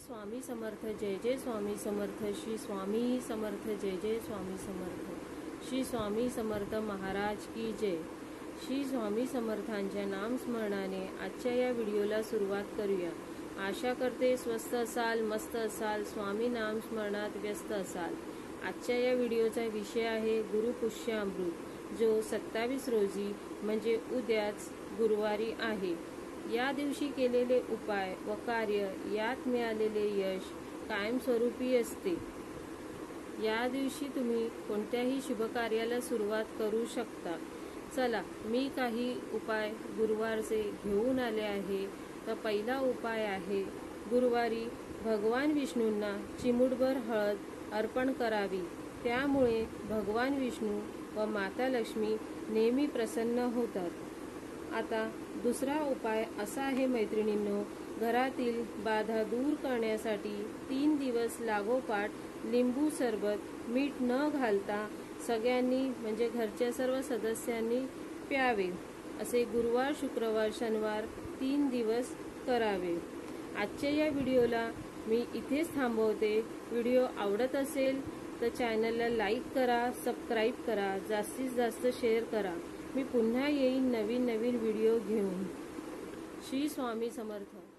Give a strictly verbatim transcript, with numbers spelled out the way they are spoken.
स्वामी समर्थ, जय जय स्वामी समर्थ। श्री स्वामी समर्थ, जय जय स्वामी समर्थ। श्री स्वामी समर्थ महाराज की जय। श्री स्वामी समर्थांच्या नामस्मरणाने आजच्या या व्हिडिओला सुरुवात करूया। आशा करते स्वस्त असाल, मस्त असाल, स्वामी नामस्मरणात व्यस्त असाल। आजच्या या व्हिडिओचा विषय आहे गुरुपुष्यामृत, जो सत्तावीस रोजी म्हणजे उद्याच गुरुवारी आहे। या दिवशी केलेले उपाय व कार्य यात मिळालेले यश कायमस्वरूपी असते। या दिवशी तुम्ही कोणत्याही शुभ कार्याला सुरुवात करू शकता। चला, मी काही उपाय गुरुवारचे घेऊन आले आहे। तर पहिला उपाय आहे, गुरुवारी भगवान विष्णूंना चिमूटभर हळद अर्पण करावी। त्यामुळे भगवान विष्णू व माता लक्ष्मी नेहमी प्रसन्न होतात। आता दुसरा उपाय असा आहे मैत्रिणींनो, घरातील बाधा दूर करण्यासाठी तीन दिवस लागोपाठ लिंबू सरबत मीठ न घालता सगळ्यांनी म्हणजे घरच्या सर्व सदस्यांनी प्यावे। असे गुरुवार, शुक्रवार, शनिवार तीन दिवस करावे। आजच्या या व्हिडिओला मी इथेच थांबवते। व्हिडिओ आवडत असेल तर चॅनलला लाईक करा, सबस्क्राईब करा, जास्तीत जास्त शेअर करा। मी पुन्हा येईन नवीन नवीन व्हिडिओ घेऊन। श्री स्वामी समर्थ।